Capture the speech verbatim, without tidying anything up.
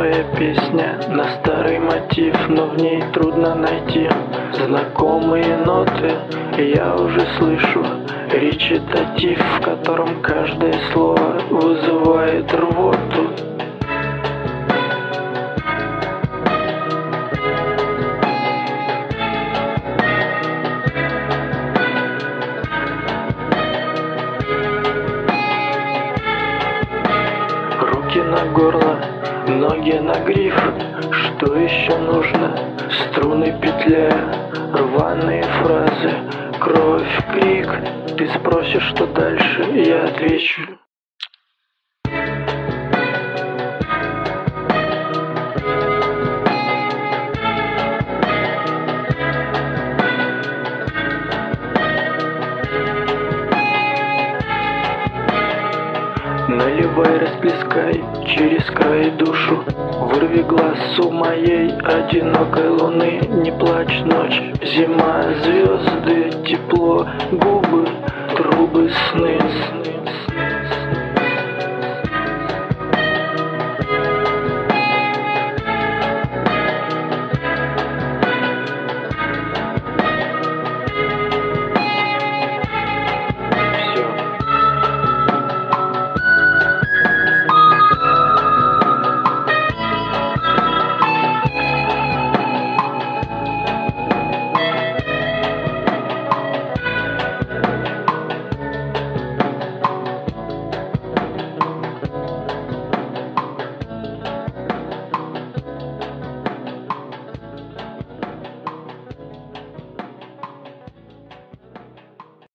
старая песня на старый мотив, но в ней трудно найти знакомые ноты. Я уже слышу речитатив, в котором каждое слово вызывает рвоту. Руки на горло, ноги на гриф. Что еще нужно? Струны петляя, рваные фразы, кровь, крик. Ты спросишь, что дальше, я отвечу. Наливай, расплескай через край душу. Вырви глаз у моей одинокой луны. Не плачь, ночь, зима, звезды, тепло, губы, трубы, сны, сны, сны.